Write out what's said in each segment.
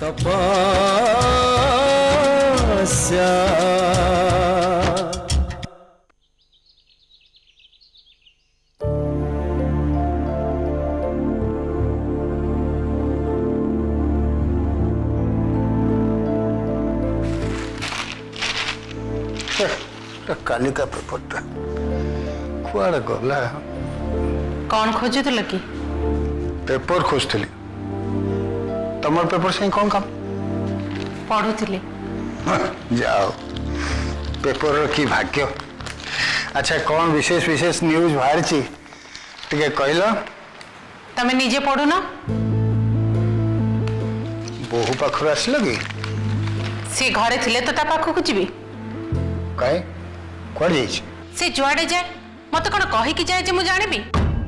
तपस्या कालिका पेपरटा कुआड़े गला कौन खोजुल कि पेपर खोजली तुम पेपर से कौन काम पढ़ुली जाओ पेपर की भाग्य। अच्छा कौन विशेष विशेष न्यूज बाहर टे कहल तमे निजे पढ़ुन बहु पाखर आसल कि सी घरे थिले तो ता पाखक जीवी कहीं कौन से जुआड़े जाए मत कौन कहीकि जाए जे मु जानिबी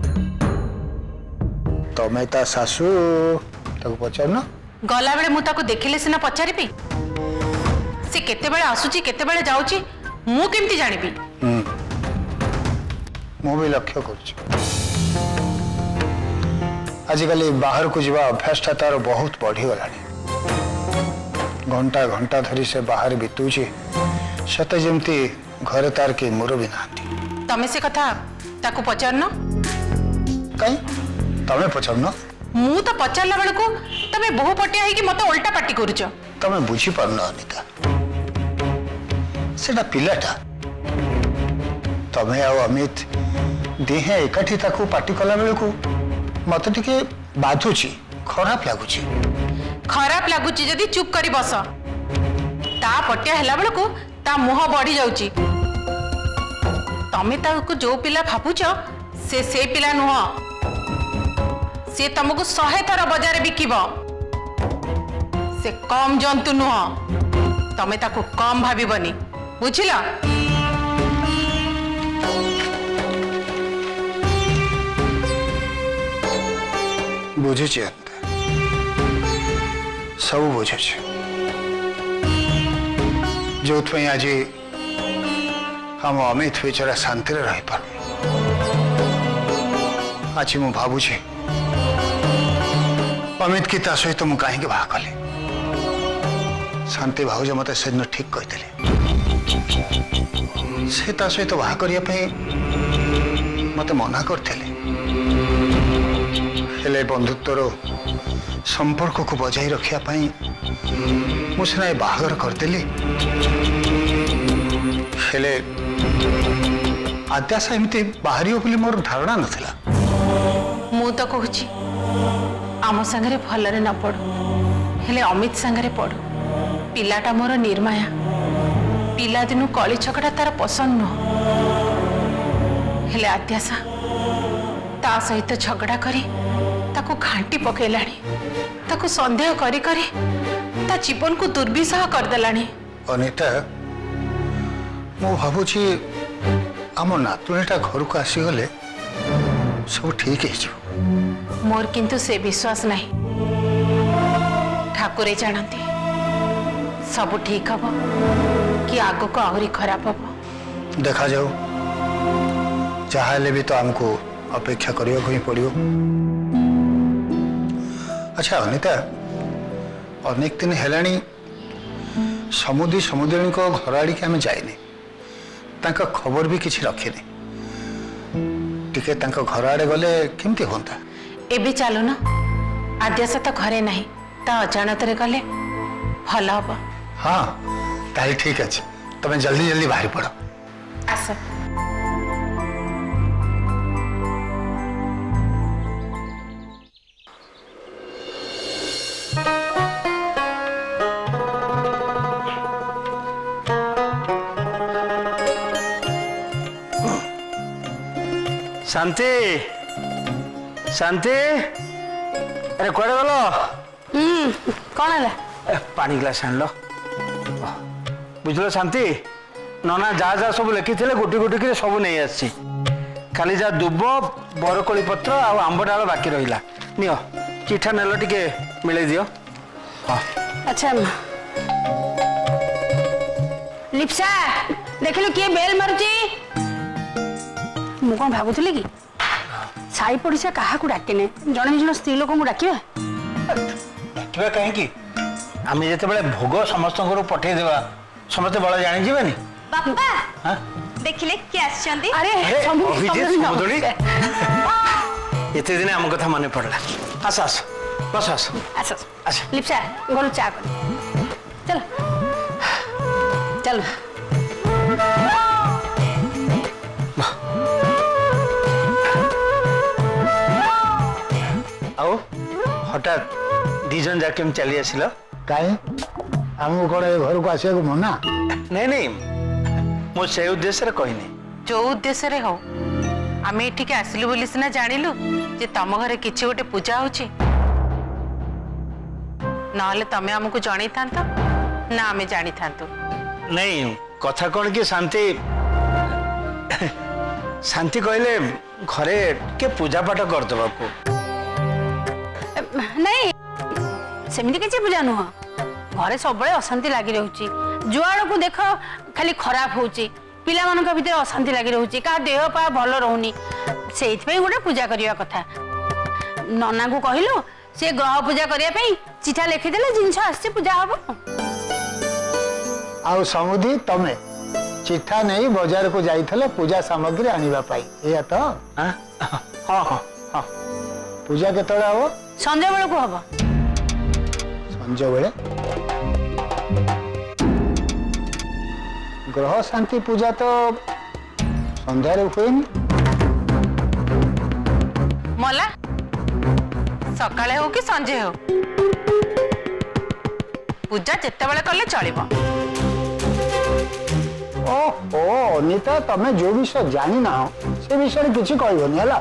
तमें ता सासू पचार न गला बेले मु ताको देखिले सिना पचारिबी से केते बेले आसुची केते बेले जाउची मु केमती जानिबी मु भी लक्ष्य कर आजिकल बाहर को जीवा अभ्यास तार बहुत बढ़ीगला घंटा घंटा धरी से बाहर बीतुची सत जमती घरे तार के मुरबी ना तमे से कथा ताको पचारन कहीं तमें पचार न मु तो पचारला बेलू तमे बहु पटिया है कि मत उल्टा पाटी करूच तमें बुझी पारन अनिता सेटा पिलाटा तमें आउ अमित दिहे एकाठी ताकू पाटी कला बेलू मत टिके बाधुची खराब लगुची जदि चुप करी बस ता पटिया हैला बेलू ता मुह बढ़ी जाउची तमे ताको जो पिला भाबुच से पिला नुह से तुमको 100 थर बजार बिकिब से कम जंतु नुह तमे ताको कम भाबनी बुझिल बुझे सब बुझे जो आज हम अमित बेचारा शांति रही पार आज मु भावुची अमित की सहित मुझे कहीं बाहा कली शांति भावज मत से दिन ठीक कहते से सहित बाहा करने मत मना करते बंधुत्वर संपर्क को बजाई रखापी मुझे बाहर करदेली आद्याशा एमती बाहर बोली मोर धारणा नाला मु तो कहूँ आम सांगे भलरे न पड़ू हेले अमित सांगे पड़ू पिलाटा मोर निर्माया पिला दिनू कली छकटा तार पसंद नुह हेले आद्याशा ता सहित झगड़ा करी ताको घांटी पकेलाणी ताको संदेह करी करी ता जीवन को दुर्विषह करदेलाणी अनिता मु भावुची आम नातुणीटा घर को आसीगले सब ठीक है मोर किंतु से विश्वास नहीं ठाकुरे जानती सब ठीक हम कि आग को आहरी खराब हम देखा जाऊ जहाँ भी तो हमको अपेक्षा करने को ही पड़ो। अच्छा अनिता अनेक दिन है समुद्री को घर आड़ के आम जाइने खबर भी किसी रखिनी टिके घर आड़े गले केमती होता एबे चलो ना आद्याशा तो घरे नहीं ता अजाणत गले भल हम। हाँ ताली ठीक अच्छे तुम्हें जल्दी जल्दी बाहर पड़ आस शांति शांति अरे कड़े गल कौन है पानी ग्लास आन लो बुझल शांति नना जा जा सब लिखी थे गोटी गोटी कर सब नहीं आसी खाली जा दुब बरकोली पत्र आंब डाल बाकी रहा नियो चिठा नेल टिके मिले दियो। हाँ अच्छा लिप्सा देखिलु किए बेल मारुची मु कौन भावुली कि साई पड़िशा क्या डाकिने जड़े जन स्त्री लोक डाक डाकवा कहीं आम जिते भोग समस्त पठे देवा समस्त बड़ा जानी जीवानी बापा देखिले किए आछंदी अरे एते दिन आम कथा मन पड़ला आस आस बस आस आस आस लिप्सा गोल चा कर चल चल आओ हठात दीजन जाके चली आसिल कहीं आमको कौन घर को आसवा मना नहीं नहीं मो से उद्देश्य कहनी जो उद्देश्य हो आम एठिके आसिलु बोली सिना जानिलु जे तम घरे किछि गोटे पूजा होछि नाले तमे हमको जणी थांतो ना आमे जानी थांतो नहीं कथा कौन कि शांति शांति कहले घरे के पूजा पाठ करदबा को नहीं सेमिति किछि पूजा नुह घरे सब बळे अशांति लागि रहउची जुआड़ को देख खाली खराब होउची पिला मानक भीतर अशांति लागि रहउची का देह पा भलो रहउनी सेइथ पे गोटे पूजा करिया कथा नना को कहिलो से ग्रह पूजा करिया पे चिठा लिखि देले जिंस आसी पूजा हबो आउ समुदी तमे चिठा नहीं बाजार को जाइथले पूजा सामग्री आनिबा पाई एया तो हां हां हां पूजा केतळे हबो संजय बेला को हबो संजय बेले ग्रह शांति पूजा तो संध्यारे हुएनी मला सकाळे हो कि संजे हो पूजा जेते बेले करले चलिबो ओहो अनिता तमे जो विषय जानी ना से विषय किसी कहबनी हला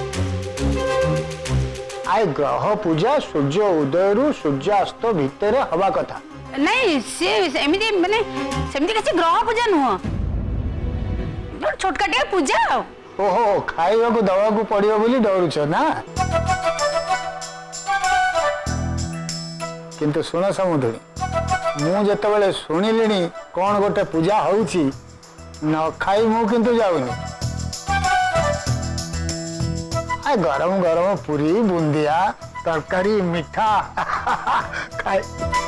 आय ग्रह पूजा सूर्य उदय रु सूर्यास्त भितर हवा कथा नहीं से एमिति माने सेमिति किछि ग्रह पूजा नुह छोटकाटिया पूजा ओहो खाइबा को दवा को पड़ियो बोली डरुछ ना किंतु सुन समुद्री मु जेतबेले सुनिलिनी कौन गोटे पूजा होउची न खाई मु किंतु जाउनी आ गरम गरम पूरी बुंदिया तरकारी मीठा खाए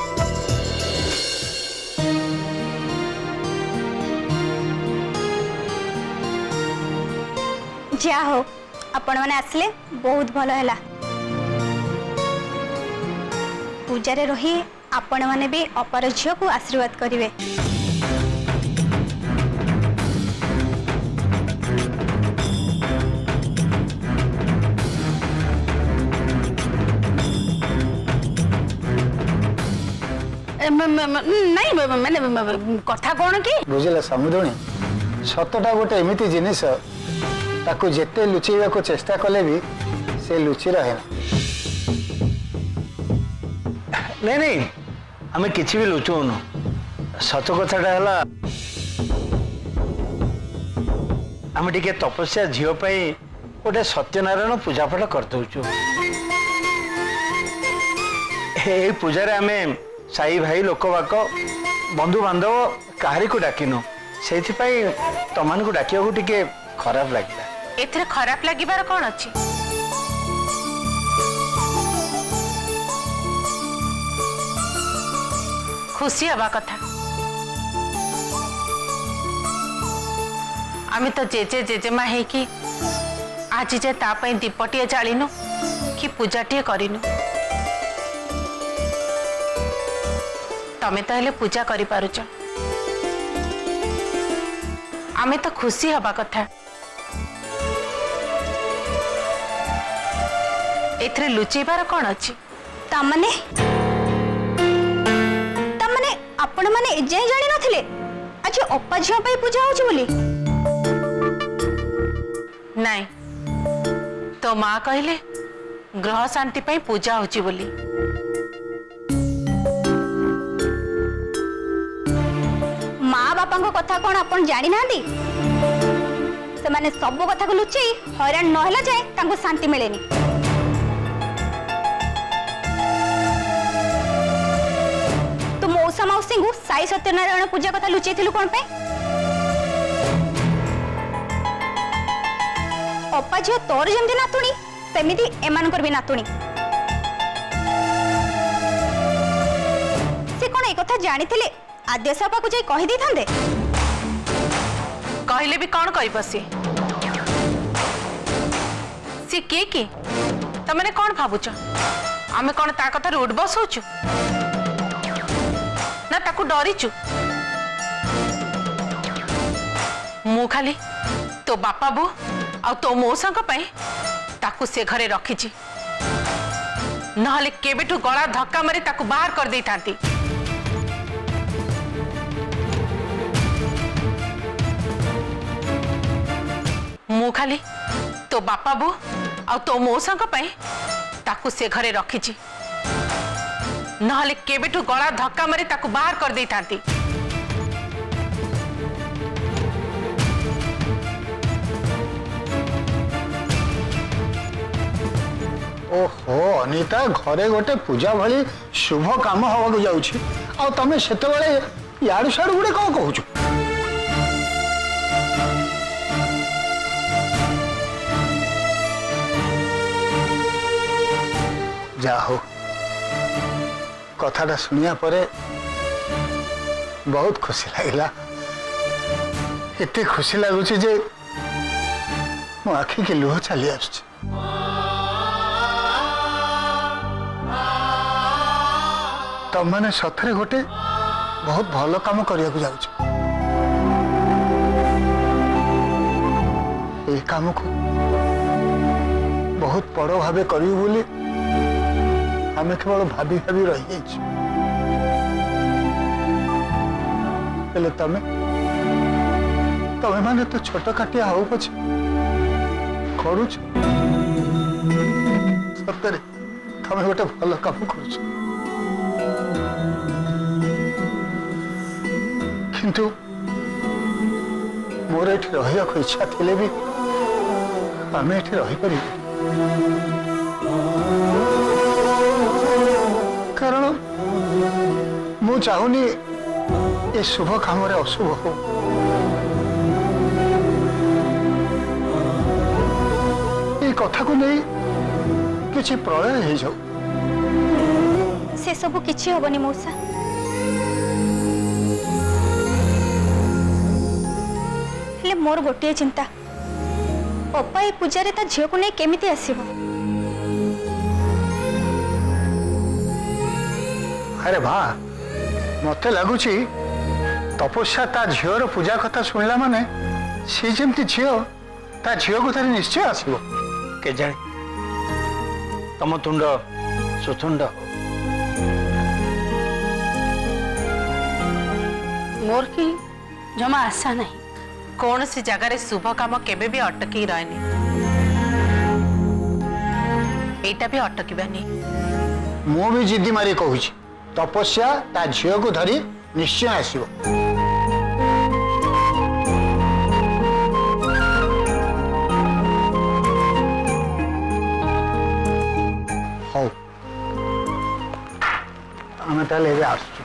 जा हो आपण माने आसले बहुत भलो हैला पूजा रे रही आपण माने भी अपर झियो को आशीर्वाद करिवे नहीं माने कथा कौन कि बुझिला समुद्री सतटा गोटे एमिति जिनिस ताकू जेते लुचेवा को चेष्टा कले भी से लुचि रहे ना नहीं नहीं आम किसी भी लुचौनु सत कथाटा है आम टे तपस्या झील गोटे सत्यनारायण पूजापाठ करदे पूजा आम साई भाई लोकवाक बंधु बांधव कहारी को डाकिनु से तुम को डाकिया टे खराब लगे एथरे खराब लागिबार कौन अछि खुशी हवा कथा आम तो जेजे जेजेमा है कि आज जे तापई दीपटिए जालिनु कि पूजाटिए करिनु तमे तो हेले पूजा करि पारुच आमे तो खुशी हवा कथा एथरे लुचेबार कौन अछि तामने आपण माने एजाय जानि नथिले आज अप्पा झियो पई पूजा होछि बोली नहीं तो माँ कहले ग्रह शांति पई पूजा होछि बोली माँ बापा को कथा कौन आपण जानि नांदी से माने सब कथा को लुचई हैरान न होला जाय तांको शांति मिलेनी मौसा मौसी को साई सत्यनारायण पूजा कथा लुचई थिलु कोन पे अप्पा झियो तोर जमती नातुणी सेमिति एमानकर भी नातुणी ए कथा जानी थिले आदेश बापा को जाई कहि दी थांदे कहले भी कौन कहब सी के तमने कौन भावुच आमे कौन ता कथा उठ बसौचु ना ताकू डरीचु मु खाली तो बापा बो आ तो मौसा ताकू से घरे रखी नहले केबेठू गला धक्का मारी ताकू बाहर कर देई थांती। मु खाली तो बापा बो आ तो मौसा ताकू से घरे रखी नहले केबेठू गला धक्का मारी ताकू बाहर कर देई थांती। ओहो अनिता घरे गोटे पूजा भली शुभ काम हवा जाउछि आ तमे सेते बेले याडू साडू गुडे कौन कहूछु जा हो कथाटा सुनिया परे बहुत खुशी लगिला एते खुशी लगुछि जे मो आखि के लुह चली आछछि। तम मैंने सथरे गोटे बहुत भल काम करने काम को बहुत बड़ भाव करू बोली आम केवल भाभी भाभी रही तमें माने तो छोट काटिया हो पछे करुच सतरे तमें गोटे भल काम करुच किंतु मोर ये रहा इच्छा थे भी आम ये रही पार कारण मु चाहूनी ये शुभ काम अशुभ हो ये कथा को नहीं किसी प्रलय हो जाऊ से सब किछि होबनी मौसा मोर गोटे चिंता अपा ये पूजा रे ता झियो को नहीं केमिति आसीबो। अरे वाह मते लगुची तपस्या ता झियोर पूजा कथा सुनला माने सी जेमती झियो ता झियो को तारी निश्चय आसीबो के जाने तम तुंड सुथुंड मोर की जमा आशा नहीं कौन सी जगार शुभ काम केबे भी अटकी रहनी एटा भी अटकबानी मु भी जिद्दी मारी कहूँ तपस्या ता झियो को धरी निश्चय आसीबो। हौ आमे ताले एबे आसछु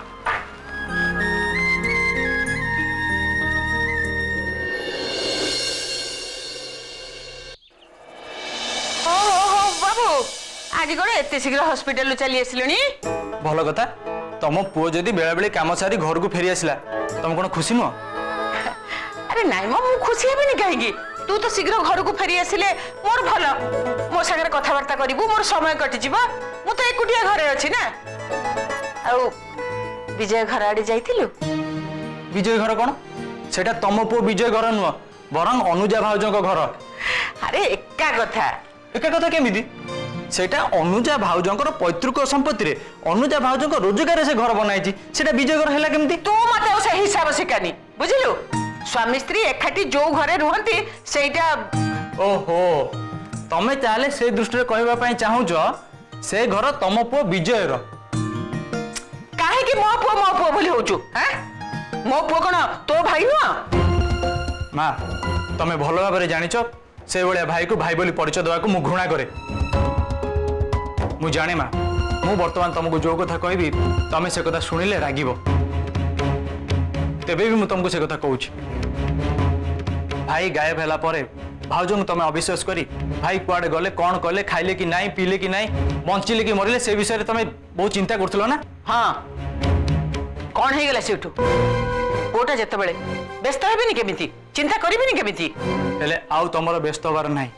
आज कौन एत शीघ्र हॉस्पिटल चली आसिलनी भल कथा तुम पुओ जदि बेला बेले काम सारी घर को फेरी आसला तुम कौन खुशी नुह अरे नाई मो मु खुशी हेबिनी कहीं तू तो शीघ्र घर को फेरी आसिले मोर भल मो सागर कथबार्ता करिबु मोर समय कटि जिवो मु तो एकुटिया घरे अछि ना आ विजय घर आड़ी जाइथिलु विजय घर कौन सेटा तुम पुओ विजय घर नुह बरं अनुजा भाउजों घर अरे एका कथा केमिति सेटा अनुजा भाउजों पैतृक संपत्ति रे अनुजा भाउजों रोजगार से घर बनाई सेटा विजय घर हैला केमिति तू मते से हिसाब सिकानी बुझिलु स्वामी स्त्री एकाठी जो घरे रुहंती सेटा ओहो तमे चाले से दृष्टि कहबा पई चाहूछ से घर तम पुओ विजय रो काहे कि मो पुओ बोली होचु हैं मो पुओ कोन तो भाई नुआ मां तमे भलो भाबरे जानिचो से बळे भाई को भाई बोली परिचय देवा को मु घृणा करे मु जाने मां मु वर्तमान तुमको जो कथा कहबी तमे से कथा सुनिले रागिबो तेबे भी मु तुमको से कथा कहूची भाई गायब हैला परे भाउजों तमे अविश्वास करी भाई कुआडे गले कौन कले खाइले कि नहीं पीले कि नहीं बंचिले कि मरिले से विषय तमे बहुत चिंता करथलो ना हां कौन हो गला सेठू पुओटा जते बेले व्यस्त हेबिनी केमिति चिंता करिबिनी केमिति हेले आउ तमरो व्यस्त हबार नाही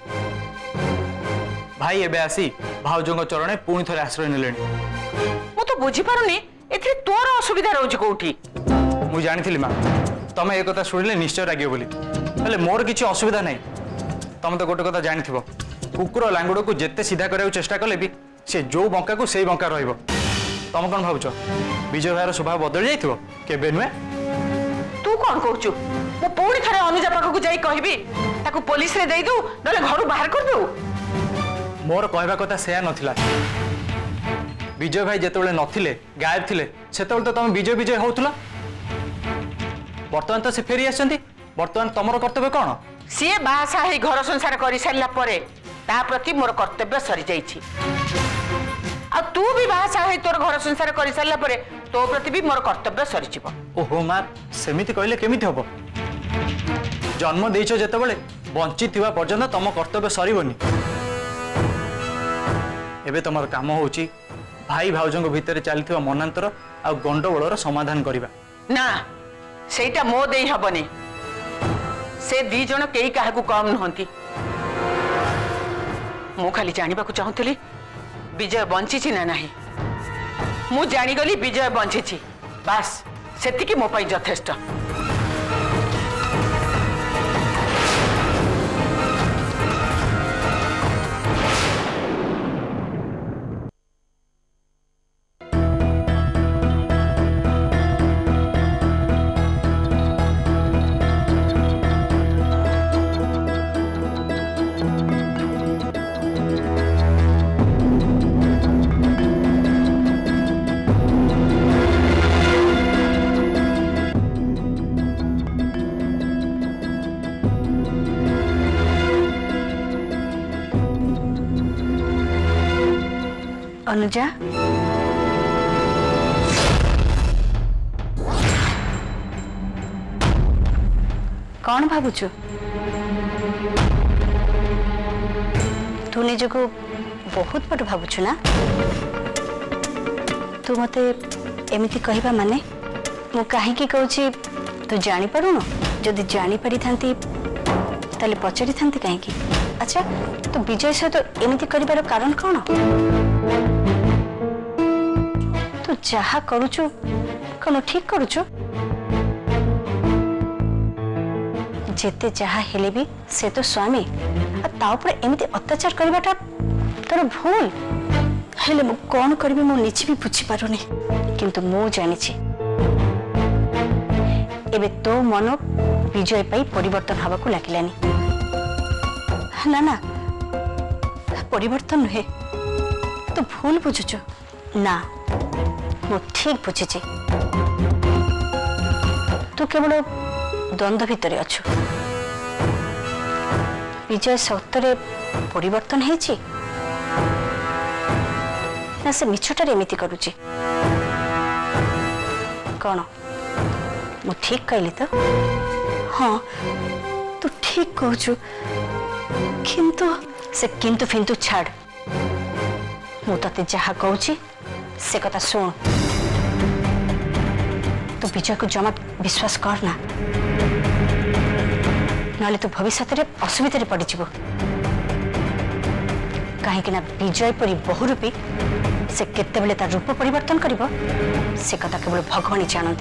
भाई एबे आसी भाउजों चरणे पुणी थरे आश्रय नेलेनी मु तो बुझी पारुनी एथि तोर असुविधा रहउछि कोठी मु जानिथिली मां तमे ए कथा सुनिले निश्चय रागियो बोली हेले मोर किछि असुविधा नाही तमे तो गोटे कथा जानिथिबो कुकुर लांगुड़ को जेते सीधा करने चेष्टा कले भी से जो बंका को से बंका रहिबो तम कौन भावुच विजय भाईर स्वभाव बदल जाइथिबो केबे नुए तू कौन कहूचु मु पुणी थरे अनुजा पाखा को जाई कहबी ताको पुलिस रे देई दू नले घर बाहर कर दू मोर कहबा कथा सेया नथिला विजय भाई जेतेबेले नथिले गायब थिले सेतेबेले तो तमे विजय विजय होउतला वर्तमान तो से फेरी आछंती वर्तमान तमरो कर्तव्य कौन सी बासा ही घर संसार कर सारा पर ता प्रति मोर कर्तव्य सरी जाइछि आ तू भी बासा ही तोर घर संसार कर सारा पर तो प्रति भी मोर कर्तव्य सरी जिवो ओहो मां सेमिति कहले केमिति हबो जन्म देइछो जेतेबेले बंची थिबा पर्यंत तम कर्तव्य सरीबनी एबे तमर काम होउची भाई भाउजों भितर चलथिबा मनांतर आ गंडगोळर समाधान करिबा ना सेटा मो देई हबनी से दी जण केई काहाकू कम नहंती मु खाली जानिबा को चाहूतली विजय बंची ना नहीं मु जानी गली विजय बंची बस सेतिकी मो पई यथेष्ट अनुजा कौन भावुचु तू निज को बहुत बड़ भावुचु ना तू मते एमिति कहबा माने मु काहे की कहूची तू जानी पारुनो जदि जानी पारि थांती ताले पचारि थांती काहे की अच्छा तो विजय सहित तो एमिति करिबार कारण कौन तू जहा करुचु कौन ठीक करुचु जेते जहा हेले भी से तो स्वामी ता ऊपर एमिति अत्याचार करबाटा तोर भूल हेले मु कौन करबी मु निछि भी बुझी पारुनी किंतु मु जानिछि एबे तो मन विजय पाई परिवर्तन हवा को लागिलानी ना ना परिवर्तन नुहे तो भूल बुझुचु ना मु ठीक बुझीछि तू केवल द्वंद्व भितर अच्छु विजय सत्तरे परिवर्तन हेछि ना से मिछटारे एमिति करूछि कौन मु ठीक कहली तो हाँ तू ठीक कहछु किंतु से किंतु फिंतु छाड़ मु तते जहा कहूछि से कथा सुन तू विजय को जमा विश्वास कर ना नाले तो भविष्य में असुविधा पड़ कहीं विजय परी बहुरूपी से केतेबेले तार रूप परिवर्तन करिवो से कथा केवल भगवान जानती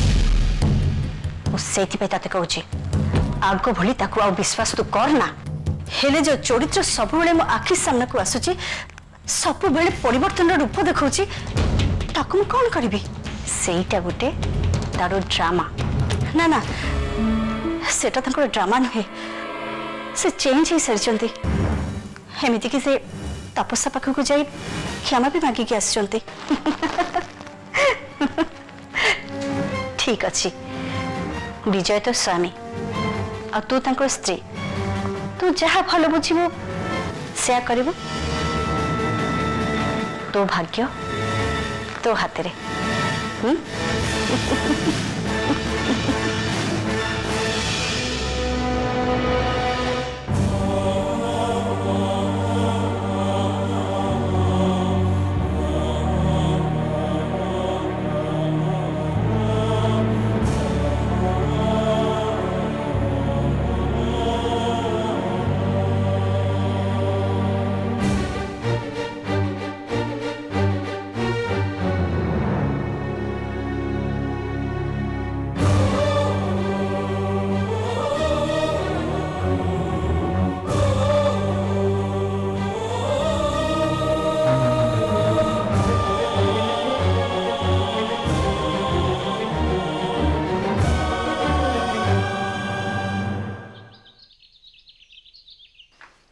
से कहूँ आग भली ताकू आ विश्वास तू करना हेले जो चरित्र सब बेले मो आखि सामना को आसुची सब बेले परिवर्तन रूप देखौची ताकू मु कौन करिवि सेटा गुटे तारो ड्रामा ना ना सेटा तंकर ड्रामा नुहे से चेंज ही सारी एमती कि से तपस्या पाख को जाई क्षमा भी मागिकी आसचंती ठीक अच्छी विजय तो स्वामी आ तू तांकर स्त्री तू जहा भल बुझिबो से करिवो तो भाग्य तो हाथ रे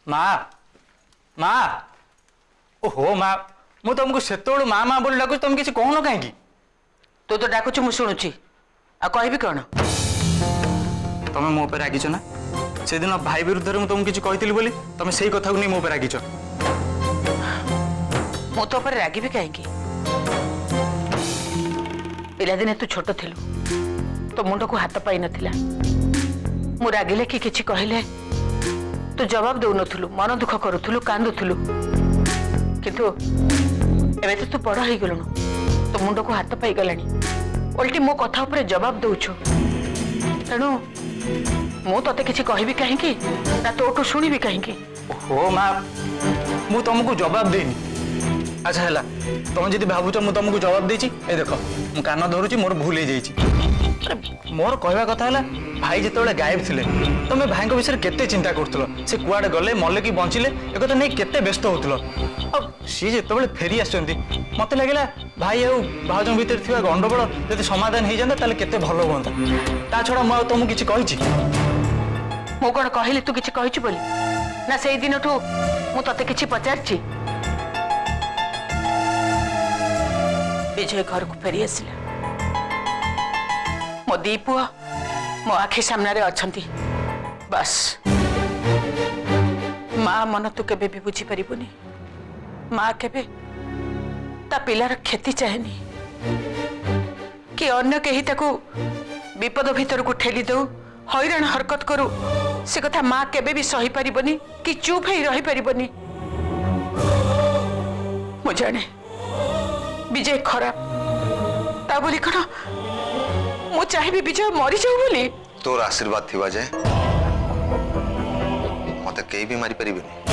माँ माँ ओहो माँ मु तुमको सेतु माँ माँ बोली डाकुच तुम किसी कहून कहीं तू तो डाकुच मु शुणुची आ कहबी कौन तुम मो पे रागिच ना से दिन भाई विरुद्ध में तुमको किसी कही बोली तुम से कथा को नहीं मो पे रागिच मु तो पर रागिबी कहीं पिलादिने तू छोट थिलु तो मुंड को हाथ पाई नथिला मु रागिले कि किछि कहले तू जवाब दउ नथुलु मन दुख करूथुलु कांदुथुलु किंतु एबे तो तू बड़ हो गलुनु तो मुंड को हाथ पाई गलानी उल्टी मो कथा ऊपर जवाब दउछु तेणु मु तते किछि कहबी कहीं ना तोटू शुणीबी कहीं हो माँ मु तुमको जवाब देनी अच्छा है तुम जी भावुच मुझे तुमको जवाब देती ए देख मु कान धरुची मोर भूल हो जाइए मोर कहवा कथा है भाई जिते गायब थे तुम भाई विषय केते चिंता करुल से कुआडे गले मले कि बंचिले एक नहीं केते व्यस्त होतल सी जो फेरी आस मत लगे भाई आ भाज भितर थी गंडगोल जब समाधान हो जाता केते भल हुआ ता छड़ा मुझे तुमको किसी कही मु कौन कहली तू किसी कही बोली ना से दिन ठू मु तते किसी पचारची विजय घर को फेरी आसिला मो दी पुआ मो आखि सामने अछंती बस माँ मन तू केबे भी बुझी परिबुनी माँ केबे ता पिलार क्षति चाहेनी कि अन्य कहीं ताकू विपद भीतर को ठेली दऊ हैरान हरकत करू से कथा माँ केबे भी सही परिबनी कि चुप ही रही परिबनी मु जाने विजय खराब ता बोली कौन मु चाहिए विजय मरी जाऊ बोली तोर आशीर्वाद थी जाए मत कई भी मारी पारे